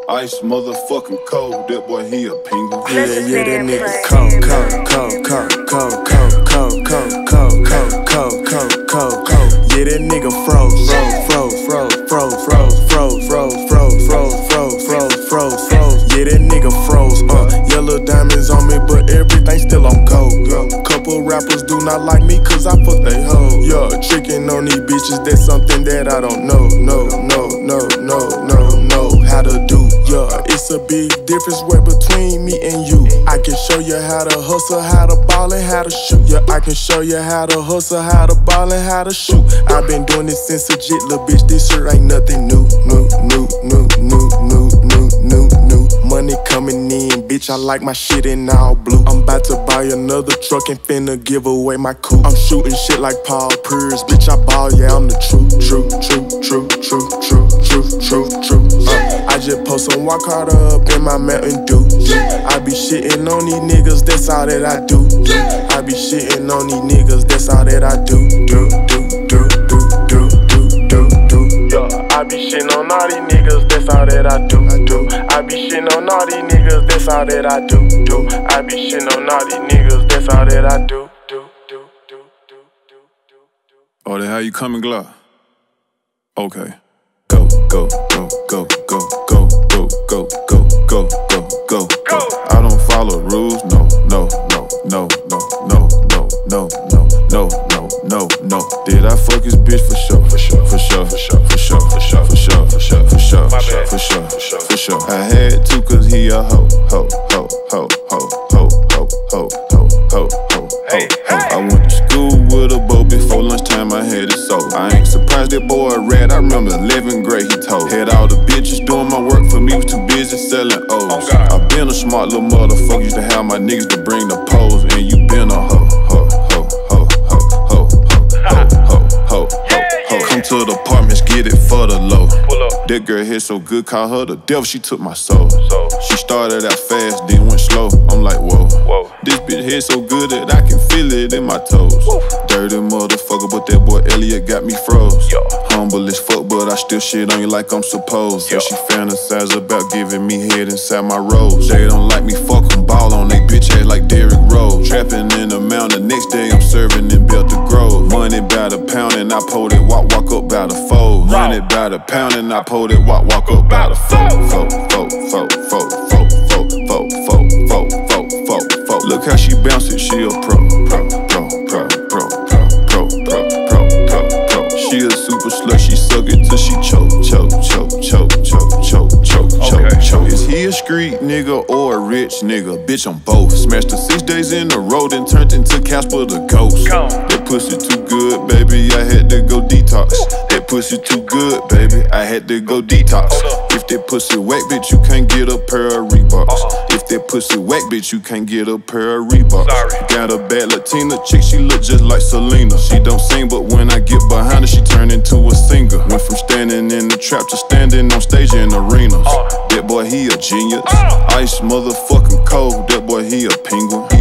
Ice motherfucking cold, that boy he a penguin. Yeah, that nigga cold. Yeah, that nigga froze. Yeah, that nigga froze. Yellow diamonds on me, but everything still on gold. Couple rappers do not like me, cause I fuck they hoe. Yeah, tricking on these bitches, that's something that I don't know. How to do. Yeah, it's a big difference way between me and you. I can show you how to hustle, how to ball, and how to shoot. Yeah, I can show you how to hustle, how to ball, and how to shoot. I've been doing this since a jit, little bitch. This shit ain't nothing new. Money coming in, bitch. I like my shit in all blue. I'm about to buy another truck and finna give away my coupe. I'm shooting shit like Paul Pierce, bitch. I ball, yeah, I'm the truth. I just post some walk hard up in my Mountain Dew. I be shitting on these niggas, that's all that I do. I be shitting on these niggas, that's all that I do. I be shitting on all these niggas, that's all that I do. I be shitting on all these niggas, that's all that I do. I be shitting on all these niggas, that's all that I do. Oh, that how you coming, Glock? Okay. Go. I don't follow rules, no. Did I fuck his bitch for sure? I had to, cause he a hoe. I went to school with a bow, before lunchtime I had it sold. I ain't surprised that boy a rat, I remember 11th grade he told. Had all the bitches doing my work for me, was too busy selling O's. I been a smart little motherfucker, used to have my niggas to bring the pose. And you been a hoe. Come to the apartments, get it for the low. That girl hit so good, call her the devil, she took my soul. She started out fast, then went slow. I'm like, whoa. This bitch hit so good that I can feel it in my toes. Dirty motherfucker, but that boy Elliot got me froze. Humble as fuck, but I still shit on you like I'm supposed. So she fantasize about giving me head inside my rose. They don't like me, fuck them, ball on they bitch ass like Derrick Rose. Trapping in the mountain, next day I'm serving in Belter Grove. Money by the pound and I pulled it, walk up by the fold. Run it by the pound and I pulled it, walk up by the fold. Look how she bounce it, she a pro. She a super slut, she suck it till she choke. Is he a street nigga or a rich nigga? Bitch, I'm both. Smashed her 6 days in a row, then turned into Casper the Ghost. That pussy too good, baby, I had to go detox. That pussy too good, baby, I had to go detox. If that pussy whack, bitch, you can't get a pair of Reeboks. If that pussy whack, bitch, you can't get a pair of Reeboks. Got a bad Latina chick, she look just like Selena. She don't sing, but when I get behind her, she turn into a singer. Went from standing in the trap to standing on stage in arenas. That boy, he a genius. Ice motherfucking cold, that boy, he a penguin.